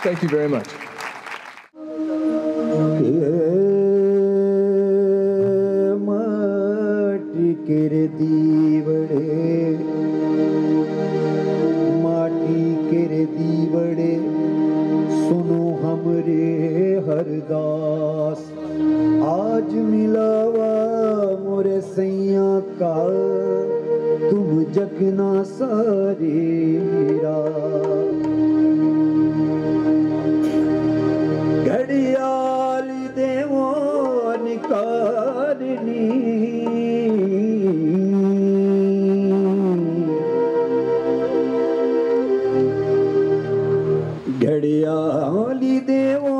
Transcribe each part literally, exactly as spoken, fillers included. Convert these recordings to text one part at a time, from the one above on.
Thank you very much. माटी के दीवड़े माटी के दीवड़े सुनो हमरे हरदास आज मिलावा मोरे सैया का तुम जगना सारेरा घड़ियाल देवो निकारनी घड़ियाली देवो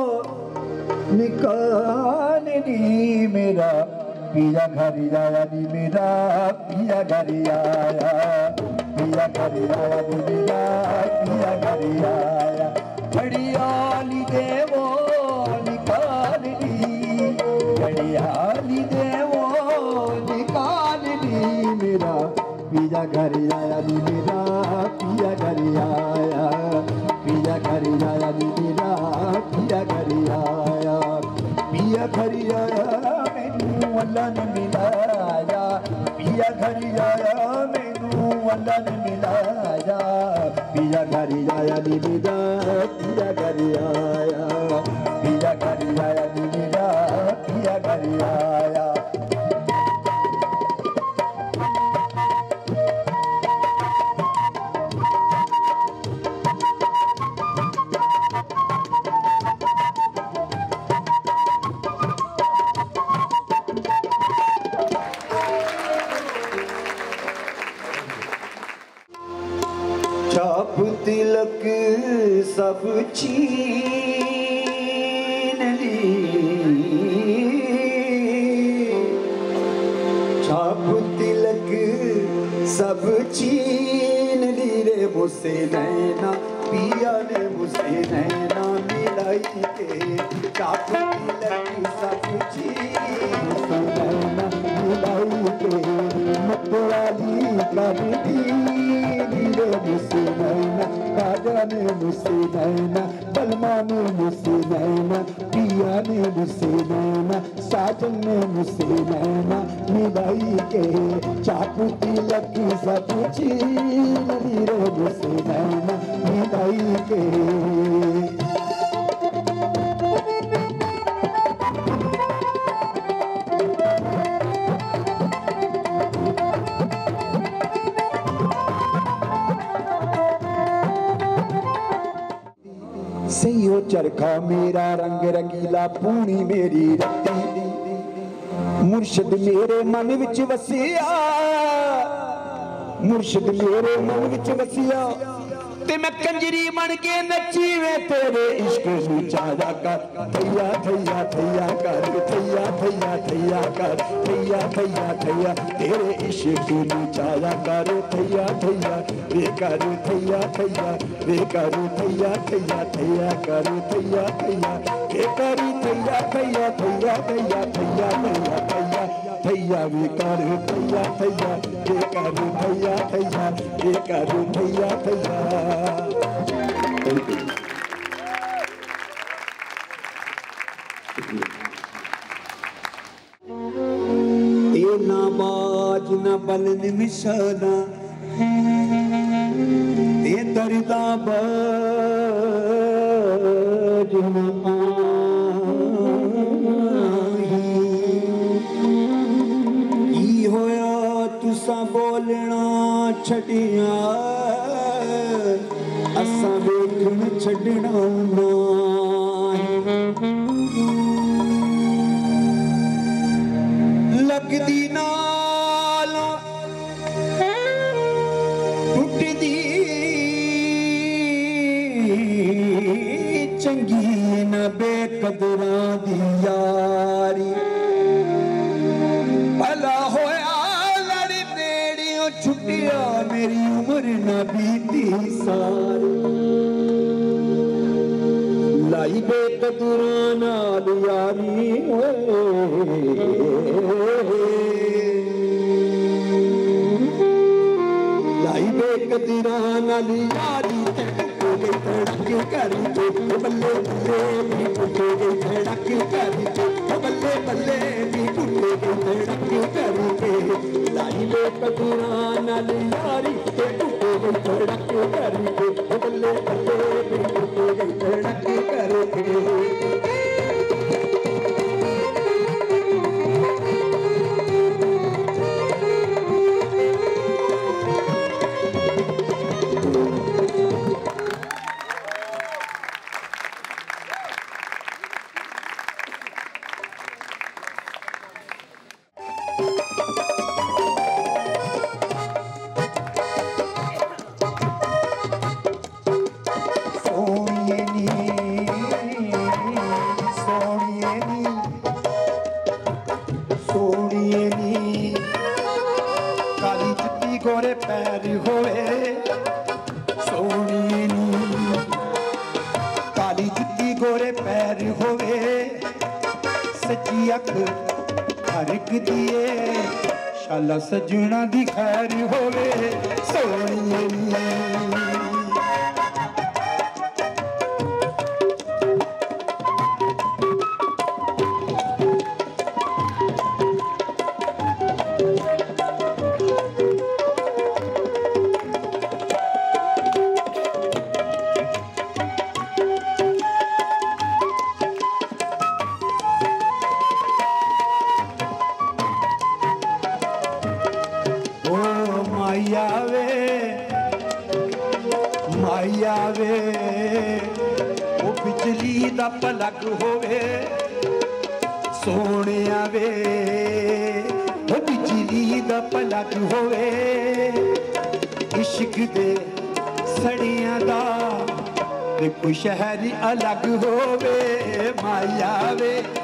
निकारनी मेरा पिया घर आया नी मेरा पिया घर आया पिया घर आया नी मेरा पिया घर आया घड़ियाली देवो निकालनी घड़ियाली देवो निकालनी मेरा पिया घर आया नी मेरा पिया घर आया पिया घर आया नी मेरा पिया घर आया पिया घर आया मैनू अल्लाह ने मिलाया पिया घर आया मैनू अल्लाह ने मिलाया पिया घर आया नी मेरा पिया घर आया पिया घर आया नी मेरा पिया घर आया छाप तिलक सब छीन ली छाप तिलक सब छीन ली रे मुझसे नैना पिया ने मुझसे नैना मिलाई के छाप तिलक सब छीन नैना मिलाई के मतवाली कर दी मुझसे नैना काजा ने मुझसे नैना बलमा ने मुझसे नैना पिया ने मुझसे नैना साजन ने मुझसे नैना मिलाई के चापू तिलक सब छीन ली रे मुझसे नैना मिलाई के सही चरखा मेरा रंग रंगीला पूनी मेरी रत्ती मुर्शद मेरे मन विच वसिया मुर्शद मेरे मन विच वसिया ते मैं कंजरी बन के नची वे तेरे इश्क नू चाया कर थैया थैया थैया कर थैया थैया थैया कर थैया थैया थैया तेरे इश्क नू चाया कर थैया थैया वे कर थैया थैया वे कर थैया थैया थैया कर थैया थैया वे करी थैया थैया थैया थैया थैया थैया थैया थैया वे कर थैया थैया वे कर थैया थैया वे कर थैया थैया ना बाज न बलन मिशाना ते दर्दा बाज न की होया तुसा बोलना छड़िया असा वेखण छड़ना ना लगदी नालों टुटदी चंगी न बेकदरां दी यारी भला होया लड़ नेड़ियों छुटिया मेरी उम्र न बीती सारी लाई बेकदरां नाल यारी लाई बेकदरां नाल यारी ते गई तड़के करके बल्ले बल्ले भी टूटे गई धड़क करके बल्ले बल्ले भी टूटे गई धड़क करके लाई ले कदूरा नाल यारी ते टूटे गई धड़क करके बल्ले बल्ले भी टूटे गई धड़क करके शाला सजना दी खैर होवे सोनिए पलक होवे सोने वे वो बिजली दा पलक होवे इश्क दे सड़ियां दा ते कोई शहर अलग होवे माया वे